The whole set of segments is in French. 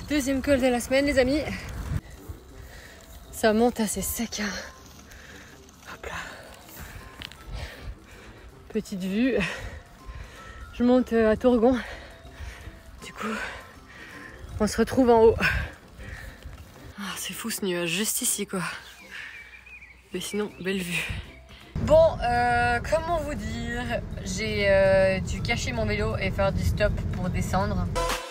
Deuxième col de la semaine les amis. Ça monte assez sec hein. Hop là. Petite vue. Je monte à Tourgon. Du coup on se retrouve en haut. Ah, c'est fou ce nuage juste ici quoi. Mais sinon belle vue. Bon, comment vous dire, j'ai dû cacher mon vélo et faire du stop pour descendre.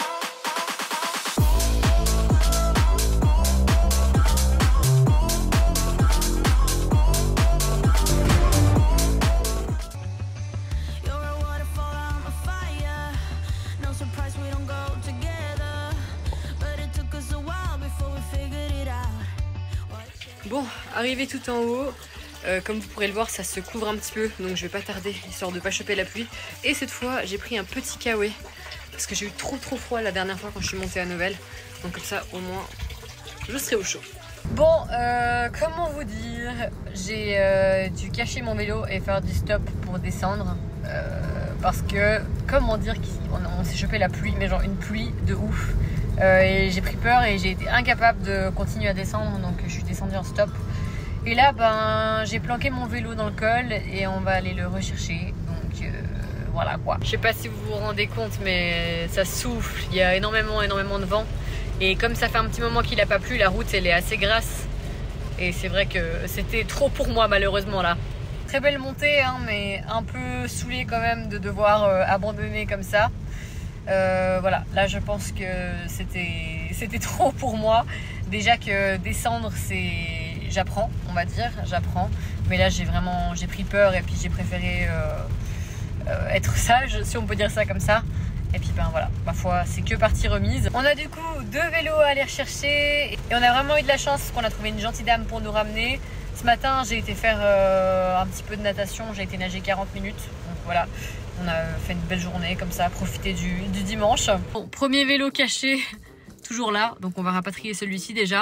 Bon, arrivé tout en haut, comme vous pourrez le voir, ça se couvre un petit peu, donc je vais pas tarder, histoire de pas choper la pluie. Et cette fois, j'ai pris un petit kawaii, parce que j'ai eu trop froid la dernière fois quand je suis montée à Novelle. Donc comme ça, au moins, je serai au chaud. Bon, comment vous dire, j'ai dû cacher mon vélo et faire du stop pour descendre. Parce que, comment dire, on s'est chopé la pluie, mais genre une pluie de ouf. Et j'ai pris peur et j'ai été incapable de continuer à descendre, donc je suis descendue en stop. Et là, ben, j'ai planqué mon vélo dans le col et on va aller le rechercher. Donc voilà quoi. Je sais pas si vous vous rendez compte, mais ça souffle, il y a énormément de vent. Et comme ça fait un petit moment qu'il a pas plu, la route elle est assez grasse. Et c'est vrai que c'était trop pour moi malheureusement là. Très belle montée, hein, mais un peu saoulée quand même de devoir abandonner comme ça. Voilà, là je pense que c'était trop pour moi. Déjà que descendre j'apprends, on va dire, j'apprends. Mais là j'ai pris peur et puis j'ai préféré être sage, si on peut dire ça comme ça. Et puis ben voilà, ma foi, c'est que partie remise. On a du coup 2 vélos à aller rechercher et on a vraiment eu de la chance qu'on a trouvé une gentille dame pour nous ramener. Ce matin, j'ai été faire un petit peu de natation, j'ai été nager 40 minutes. Donc voilà, on a fait une belle journée comme ça, profiter du dimanche. Bon, premier vélo caché, toujours là, donc on va rapatrier celui-ci déjà.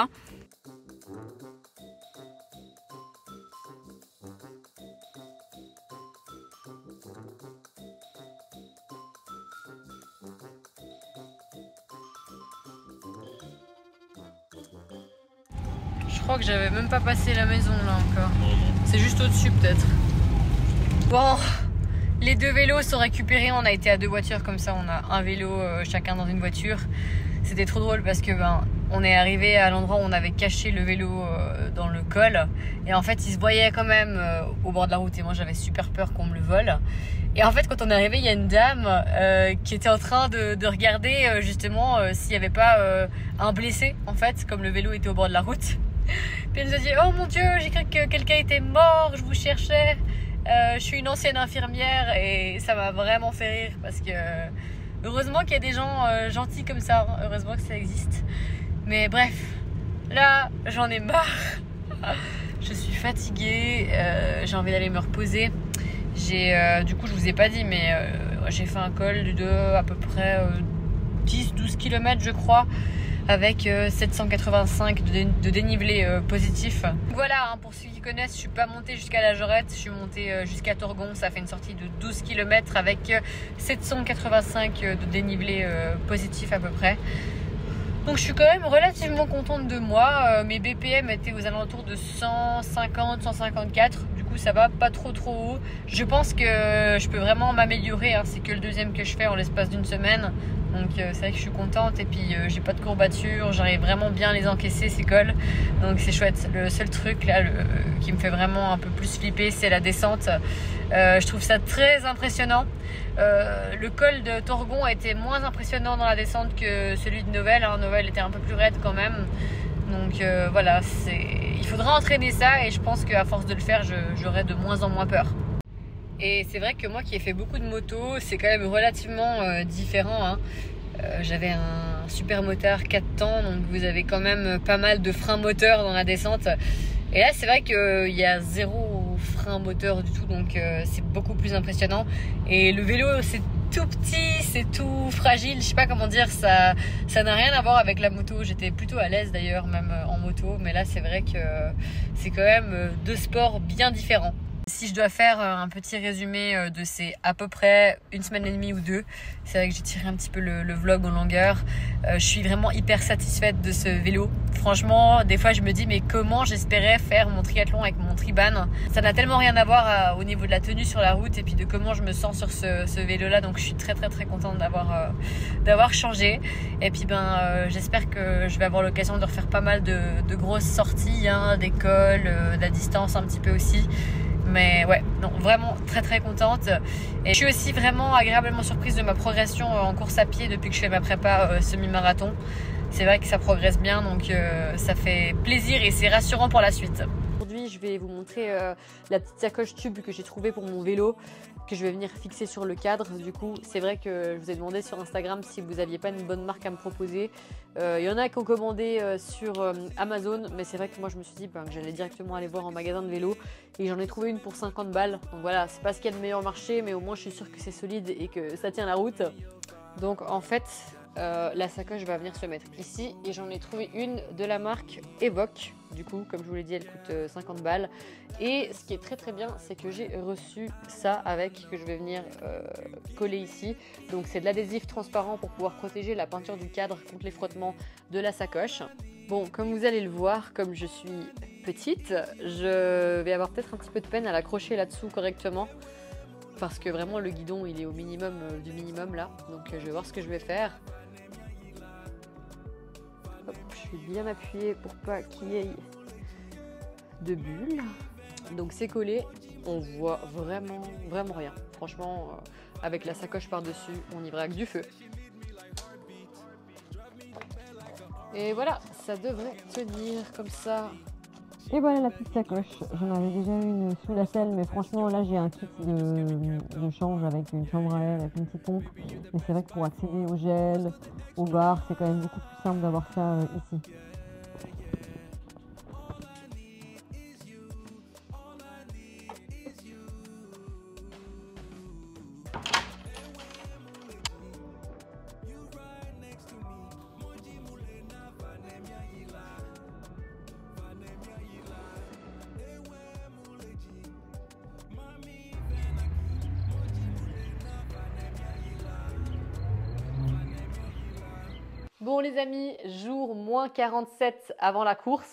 Je crois que j'avais même pas passé la maison là encore. C'est juste au-dessus peut-être. Bon, les 2 vélos sont récupérés. On a été à 2 voitures comme ça. On a un vélo chacun dans une voiture. C'était trop drôle parce que on est arrivé à l'endroit où on avait caché le vélo dans le col. Et en fait, il se voyait quand même au bord de la route. Et moi, j'avais super peur qu'on me le vole. Et en fait, quand on est arrivé, il y a une dame qui était en train de regarder justement s'il n'y avait pas un blessé en fait, comme le vélo était au bord de la route. Puis elle nous a dit: oh mon Dieu, j'ai cru que quelqu'un était mort, je vous cherchais. Je suis une ancienne infirmière et ça m'a vraiment fait rire parce que heureusement qu'il y a des gens gentils comme ça, heureusement que ça existe. Mais bref, là j'en ai marre. Je suis fatiguée, j'ai envie d'aller me reposer. Du coup je vous ai pas dit, mais j'ai fait un col de à peu près 10-12 km je crois, avec 785 de dénivelé positif. Voilà, hein, pour ceux qui connaissent, je suis pas montée jusqu'à la Jorette, je suis montée jusqu'à Tourgon. Ça fait une sortie de 12 km avec 785 de dénivelé positif à peu près. Donc je suis quand même relativement contente de moi. Mes BPM étaient aux alentours de 150, 154. Du coup ça va pas trop haut. Je pense que je peux vraiment m'améliorer, hein. C'est que le deuxième que je fais en l'espace d'une semaine. Donc c'est vrai que je suis contente et puis j'ai pas de courbatures, j'arrive vraiment bien à les encaisser ces cols. Donc c'est chouette. Le seul truc là qui me fait vraiment un peu plus flipper, c'est la descente. Je trouve ça très impressionnant. Le col de Tourgon a été moins impressionnant dans la descente que celui de Novelle, hein. Novelle était un peu plus raide quand même. Donc voilà, il faudra entraîner ça et je pense qu'à force de le faire, j'aurai de moins en moins peur. Et c'est vrai que moi qui ai fait beaucoup de motos, c'est quand même relativement différent, hein. J'avais un super motard 4 temps, donc vous avez quand même pas mal de freins moteurs dans la descente. Et là c'est vrai qu'il y a 0 frein moteur du tout, donc c'est beaucoup plus impressionnant. Et le vélo c'est tout petit, c'est tout fragile, je sais pas comment dire, ça n'a rien à voir avec la moto. J'étais plutôt à l'aise d'ailleurs même en moto, mais là c'est vrai que c'est quand même 2 sports bien différents. Si je dois faire un petit résumé de ces à peu près 1 semaine et demie ou 2, c'est vrai que j'ai tiré un petit peu le vlog en longueur. Je suis vraiment hyper satisfaite de ce vélo. Franchement, des fois je me dis mais comment j'espérais faire mon triathlon avec mon Triban. Ça n'a tellement rien à voir au niveau de la tenue sur la route et puis de comment je me sens sur ce vélo là. Donc je suis très contente d'avoir changé. Et puis j'espère que je vais avoir l'occasion de refaire pas mal de grosses sorties, hein, d'école, de la distance un petit peu aussi. Mais ouais, non, vraiment très contente. Et je suis aussi vraiment agréablement surprise de ma progression en course à pied depuis que je fais ma prépa semi-marathon. C'est vrai que ça progresse bien, donc ça fait plaisir et c'est rassurant pour la suite. Aujourd'hui, je vais vous montrer la petite sacoche tube que j'ai trouvée pour mon vélo, que je vais venir fixer sur le cadre. Du coup, c'est vrai que je vous ai demandé sur Instagram si vous n'aviez pas une bonne marque à me proposer. Il y en a qui ont commandé sur Amazon, mais c'est vrai que moi je me suis dit que j'allais directement aller voir en magasin de vélo et j'en ai trouvé une pour 50 balles. Donc voilà, c'est pas ce qu'il y a de meilleur marché, mais au moins je suis sûre que c'est solide et que ça tient la route. Donc en fait, la sacoche va venir se mettre ici et j'en ai trouvé une de la marque Evoque. Du coup, comme je vous l'ai dit, elle coûte 50 balles. Et ce qui est très bien, c'est que j'ai reçu ça avec, que je vais venir coller ici. Donc c'est de l'adhésif transparent pour pouvoir protéger la peinture du cadre contre les frottements de la sacoche. Bon, comme vous allez le voir, comme je suis petite, je vais avoir peut-être un petit peu de peine à l'accrocher là-dessous correctement. Parce que vraiment le guidon il est au minimum du minimum là. Donc je vais voir ce que je vais faire. Hop, je vais bien m'appuyer pour pas qu'il y ait de bulles. Donc c'est collé, on voit vraiment rien. Franchement, avec la sacoche par-dessus, on y braque du feu. Et voilà, ça devrait tenir comme ça. Et voilà la petite sacoche. J'en avais déjà une sous la selle, mais franchement là j'ai un kit de change avec une chambre à air, avec une petite pompe. Mais c'est vrai que pour accéder au gel, au bar, c'est quand même beaucoup plus simple d'avoir ça ici. Bon les amis, jour moins 47 avant la course.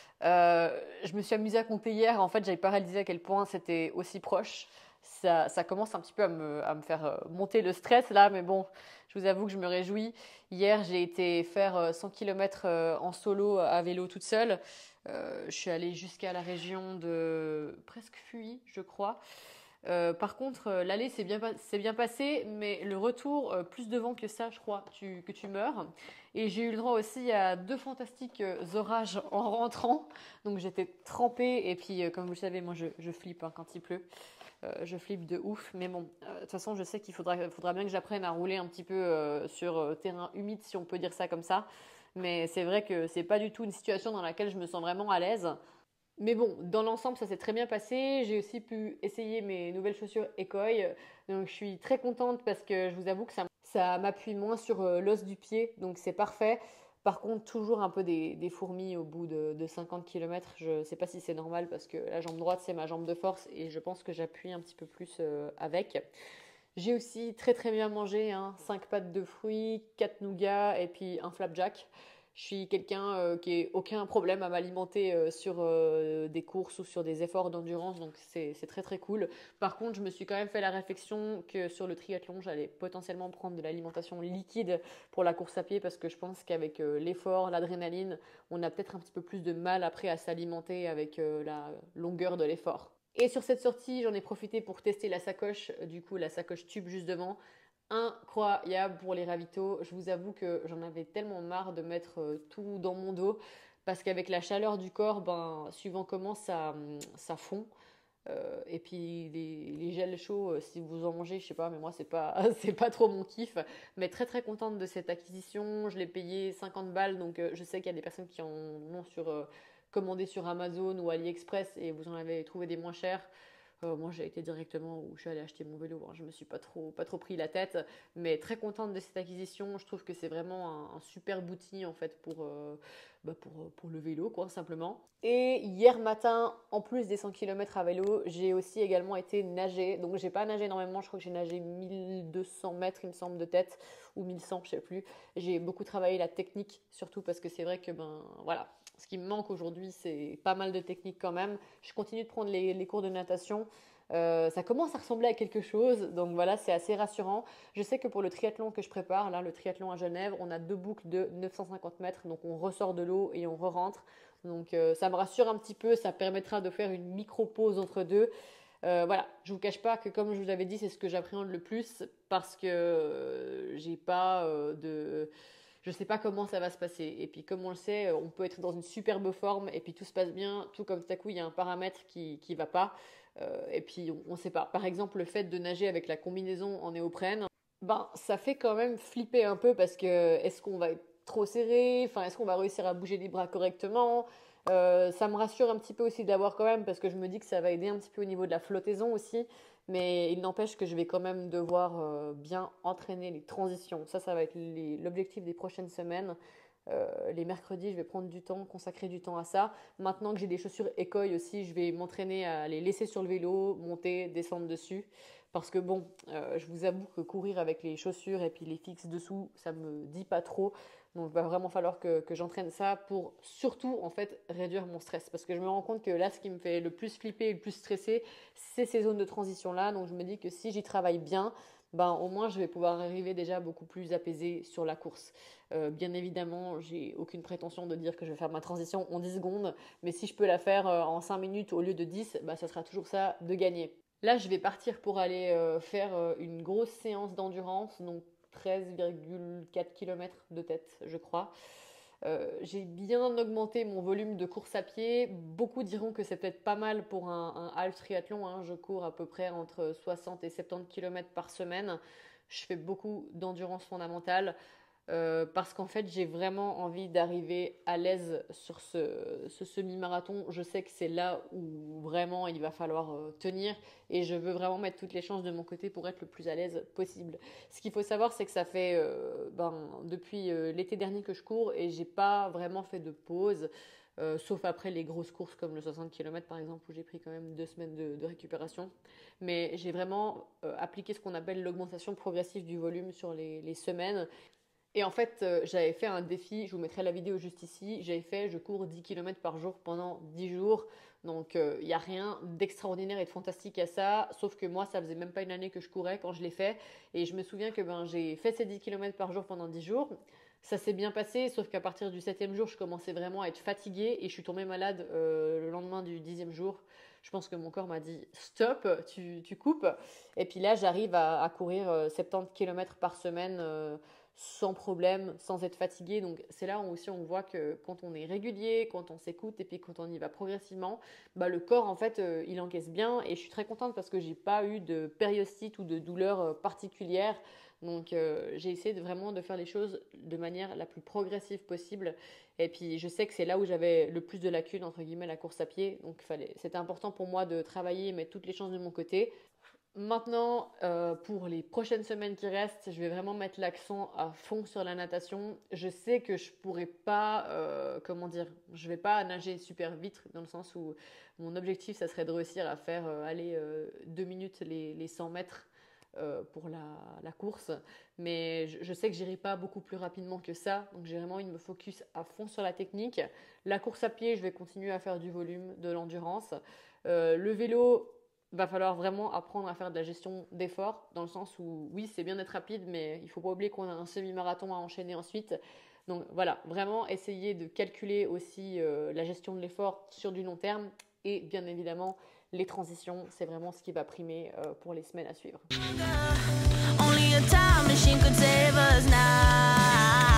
Je me suis amusée à compter hier. En fait, j'avais pas réalisé à quel point c'était aussi proche. Ça commence un petit peu à me faire monter le stress là, mais bon, je vous avoue que je me réjouis. Hier, j'ai été faire 100 km en solo à vélo toute seule. Je suis allée jusqu'à la région de presque Fuy, je crois. Par contre, l'aller c'est bien passé, mais le retour, plus de vent que ça, je crois, que tu meurs. Et j'ai eu le droit aussi à 2 fantastiques orages en rentrant. Donc j'étais trempée et puis comme vous le savez, moi je flippe hein, quand il pleut. Je flippe de ouf, mais bon, de toute façon je sais qu'il faudra bien que j'apprenne à rouler un petit peu sur terrain humide, si on peut dire ça comme ça. Mais c'est vrai que c'est pas du tout une situation dans laquelle je me sens vraiment à l'aise. Mais bon, dans l'ensemble, ça s'est très bien passé. J'ai aussi pu essayer mes nouvelles chaussures Ekoi. Donc je suis très contente parce que je vous avoue que ça m'appuie moins sur l'os du pied. Donc c'est parfait. Par contre, toujours un peu des fourmis au bout de 50 km. Je ne sais pas si c'est normal parce que la jambe droite, c'est ma jambe de force. Et je pense que j'appuie un petit peu plus avec. J'ai aussi très bien mangé, hein, 5 pâtes de fruits, 4 nougats et puis un flapjack. Je suis quelqu'un qui n'a aucun problème à m'alimenter sur des courses ou sur des efforts d'endurance, donc c'est très cool. Par contre, je me suis quand même fait la réflexion que sur le triathlon, j'allais potentiellement prendre de l'alimentation liquide pour la course à pied parce que je pense qu'avec l'effort, l'adrénaline, on a peut-être un petit peu plus de mal après à s'alimenter avec la longueur de l'effort. Et sur cette sortie, j'en ai profité pour tester la sacoche, du coup la sacoche tube juste devant. Incroyable pour les ravitaux. Je vous avoue que j'en avais tellement marre de mettre tout dans mon dos parce qu'avec la chaleur du corps, suivant comment ça fond. Et puis les gels chauds, si vous en mangez, je sais pas, mais moi c'est pas c'est pas trop mon kiff. Mais très contente de cette acquisition. Je l'ai payé 50 balles, donc je sais qu'il y a des personnes qui en ont commandé sur Amazon ou AliExpress et vous en avez trouvé des moins chers. Moi j'ai été directement où je suis allée acheter mon vélo, hein. Je me suis pas trop pris la tête, mais très contente de cette acquisition. Je trouve que c'est vraiment un super outil en fait pour le vélo quoi simplement. Et hier matin, en plus des 100 km à vélo, j'ai aussi également été nager. Donc j'ai pas nagé énormément, je crois que j'ai nagé 1200 mètres il me semble de tête, ou 1100 je sais plus. J'ai beaucoup travaillé la technique, surtout parce que c'est vrai que voilà, ce qui me manque aujourd'hui c'est pas mal de technique quand même. Je continue de prendre les cours de natation. Ça commence à ressembler à quelque chose, donc voilà, c'est assez rassurant. Je sais que pour le triathlon que je prépare, là, le triathlon à Genève, on a 2 boucles de 950 mètres, donc on ressort de l'eau et on re-rentre. Donc ça me rassure un petit peu, ça permettra de faire une micro-pause entre deux. Voilà, je vous cache pas que comme je vous l'avais dit, c'est ce que j'appréhende le plus parce que j'ai pas je sais pas comment ça va se passer. Et puis comme on le sait, on peut être dans une superbe forme et puis tout se passe bien, tout comme tout à coup il y a un paramètre qui va pas. Et puis on sait pas. Par exemple, le fait de nager avec la combinaison en néoprène, ça fait quand même flipper un peu parce que est-ce qu'on va être trop serré? Enfin, est-ce qu'on va réussir à bouger les bras correctement? Ça me rassure un petit peu aussi d'avoir quand même parce que je me dis que ça va aider un petit peu au niveau de la flottaison aussi. Mais il n'empêche que je vais quand même devoir bien entraîner les transitions. Ça va être l'objectif des prochaines semaines. Les mercredis, je vais prendre du temps, consacrer du temps à ça. Maintenant que j'ai des chaussures Écoille aussi, je vais m'entraîner à les laisser sur le vélo, monter, descendre dessus. Parce que je vous avoue que courir avec les chaussures et puis les fixes dessous, ça me dit pas trop. Donc il va vraiment falloir que j'entraîne ça pour surtout en fait réduire mon stress. Parce que je me rends compte que là, ce qui me fait le plus flipper et le plus stresser, c'est ces zones de transition là. Donc je me dis que si j'y travaille bien, au moins je vais pouvoir arriver déjà beaucoup plus apaisée sur la course. Bien évidemment, j'ai aucune prétention de dire que je vais faire ma transition en 10 secondes, mais si je peux la faire en 5 minutes au lieu de 10, ça sera toujours ça de gagner. Là, je vais partir pour aller faire une grosse séance d'endurance, donc 13,4 km de tête, je crois. J'ai bien augmenté mon volume de course à pied. Beaucoup diront que c'est peut-être pas mal pour un half triathlon, hein. Je cours à peu près entre 60 et 70 km par semaine. Je fais beaucoup d'endurance fondamentale parce qu'en fait, j'ai vraiment envie d'arriver à l'aise sur ce semi-marathon. Je sais que c'est là où vraiment il va falloir tenir et je veux vraiment mettre toutes les chances de mon côté pour être le plus à l'aise possible. Ce qu'il faut savoir, c'est que ça fait depuis l'été dernier que je cours et j'ai pas vraiment fait de pause. Sauf après les grosses courses comme le 60 km par exemple où j'ai pris quand même 2 semaines de récupération. Mais j'ai vraiment appliqué ce qu'on appelle l'augmentation progressive du volume sur les semaines. Et en fait, j'avais fait un défi, je vous mettrai la vidéo juste ici, je cours 10 km par jour pendant 10 jours. Donc il n'y a rien d'extraordinaire et de fantastique à ça, sauf que moi ça faisait même pas une année que je courais quand je l'ai fait. Et je me souviens que j'ai fait ces 10 km par jour pendant 10 jours. Ça s'est bien passé, sauf qu'à partir du 7e jour, je commençais vraiment à être fatiguée et je suis tombée malade le lendemain du 10e jour. Je pense que mon corps m'a dit stop, tu coupes. Et puis là, j'arrive à courir 70 km par semaine sans problème, sans être fatiguée. Donc c'est là où aussi on voit que quand on est régulier, quand on s'écoute et puis quand on y va progressivement, le corps en fait il encaisse bien. Et je suis très contente parce que j'ai pas eu de périostite ou de douleur particulière. Donc j'ai essayé vraiment de faire les choses de manière la plus progressive possible. Et puis je sais que c'est là où j'avais le plus de lacunes, entre guillemets, la course à pied. Donc c'était important pour moi de travailler et mettre toutes les chances de mon côté. Maintenant, pour les prochaines semaines qui restent, je vais vraiment mettre l'accent à fond sur la natation. Je sais que je pourrais pas, je vais pas nager super vite dans le sens où mon objectif, ça serait de réussir à faire 2 minutes les 100 mètres pour la course. Mais je sais que j'irai pas beaucoup plus rapidement que ça. Donc j'ai vraiment envie de me focus à fond sur la technique. La course à pied, je vais continuer à faire du volume, de l'endurance. Le vélo, va falloir vraiment apprendre à faire de la gestion d'efforts, dans le sens où oui, c'est bien d'être rapide, mais il faut pas oublier qu'on a un semi-marathon à enchaîner ensuite. Donc voilà, vraiment essayer de calculer aussi la gestion de l'effort sur du long terme et bien évidemment les transitions, c'est vraiment ce qui va primer pour les semaines à suivre. Only a time machine could save us now.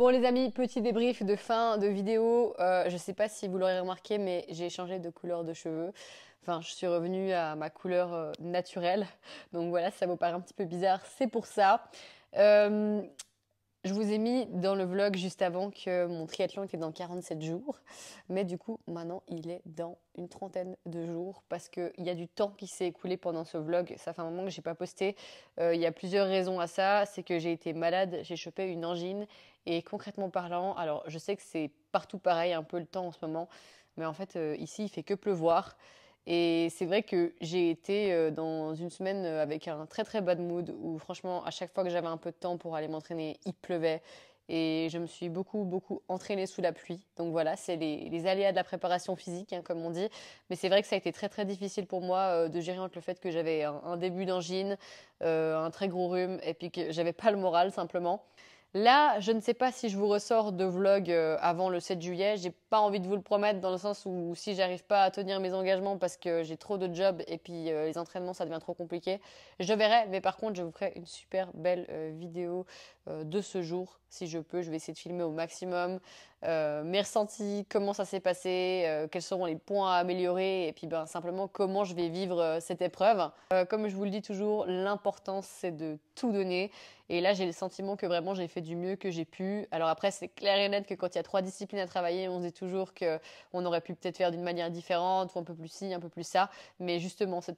Bon les amis, petit débrief de fin de vidéo. Je sais pas si vous l'aurez remarqué, mais j'ai changé de couleur de cheveux. Enfin, je suis revenue à ma couleur naturelle. Donc voilà, ça vous paraît un petit peu bizarre, c'est pour ça. Je vous ai mis dans le vlog juste avant que mon triathlon était dans 47 jours. Mais du coup, maintenant, il est dans une trentaine de jours parce qu'il y a du temps qui s'est écoulé pendant ce vlog. Ça fait un moment que j'ai pas posté. Il y a plusieurs raisons à ça. C'est que j'ai été malade, j'ai chopé une angine. Et concrètement parlant, alors je sais que c'est partout pareil, un peu le temps en ce moment. Mais en fait, ici, il fait que pleuvoir. Et c'est vrai que j'ai été dans une semaine avec un très très bad mood où franchement à chaque fois que j'avais un peu de temps pour aller m'entraîner, il pleuvait et je me suis beaucoup entraînée sous la pluie. Donc voilà, c'est les aléas de la préparation physique hein, comme on dit. Mais c'est vrai que ça a été très très difficile pour moi de gérer entre le fait que j'avais un début d'angine, un très gros rhume et puis que j'avais pas le moral simplement. Là, je ne sais pas si je vous ressors de vlog avant le 7 juillet. J'ai pas envie de vous le promettre dans le sens où si j'arrive pas à tenir mes engagements parce que j'ai trop de jobs et puis les entraînements ça devient trop compliqué, je verrai. Mais par contre, je vous ferai une super belle vidéo de ce jour si je peux. Je vais essayer de filmer au maximum mes ressentis, comment ça s'est passé, quels seront les points à améliorer et puis ben simplement comment je vais vivre cette épreuve. Comme je vous le dis toujours, l'important c'est de tout donner. Et là, j'ai le sentiment que vraiment j'ai fait du mieux que j'ai pu. Alors après, c'est clair et net que quand il y a 3 disciplines à travailler, on se dit toujours qu'on aurait pu peut-être faire d'une manière différente, ou un peu plus ci, un peu plus ça. Mais justement, cette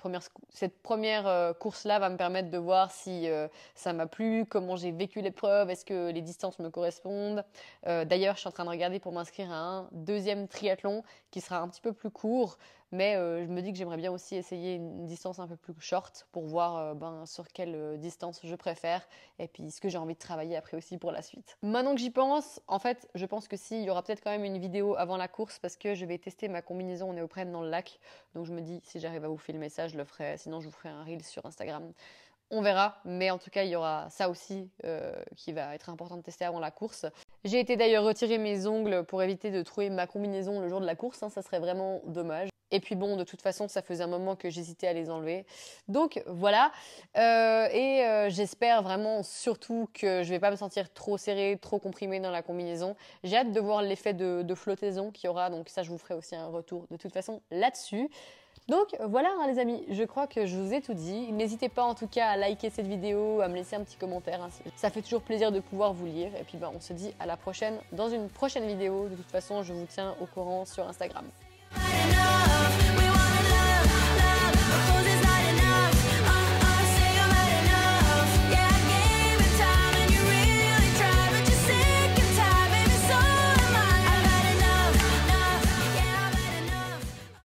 première course-là va me permettre de voir si ça m'a plu, comment j'ai vécu l'épreuve, est-ce que les distances me correspondent. D'ailleurs, je suis en train de regarder pour m'inscrire à un deuxième triathlon qui sera un petit peu plus court. Mais je me dis que j'aimerais bien aussi essayer une distance un peu plus short pour voir sur quelle distance je préfère et puis ce que j'ai envie de travailler après aussi pour la suite. Maintenant que j'y pense, en fait, je pense que si, il y aura peut-être quand même une vidéo avant la course parce que je vais tester ma combinaison néoprène dans le lac. Donc je me dis, si j'arrive à vous filmer ça, je le ferai. Sinon, je vous ferai un reel sur Instagram. On verra, mais en tout cas, il y aura ça aussi qui va être important de tester avant la course. J'ai été d'ailleurs retirer mes ongles pour éviter de trouver ma combinaison le jour de la course, hein, ça serait vraiment dommage. Et puis bon, de toute façon, ça faisait un moment que j'hésitais à les enlever. Donc voilà, j'espère vraiment surtout que je vais pas me sentir trop serrée, trop comprimée dans la combinaison. J'ai hâte de voir l'effet de flottaison qu'il y aura, donc ça je vous ferai aussi un retour de toute façon là-dessus. Donc voilà hein, les amis, je crois que je vous ai tout dit. N'hésitez pas en tout cas à liker cette vidéo, à me laisser un petit commentaire. Hein. Ça fait toujours plaisir de pouvoir vous lire. Et puis on se dit à la prochaine dans une prochaine vidéo. De toute façon, je vous tiens au courant sur Instagram.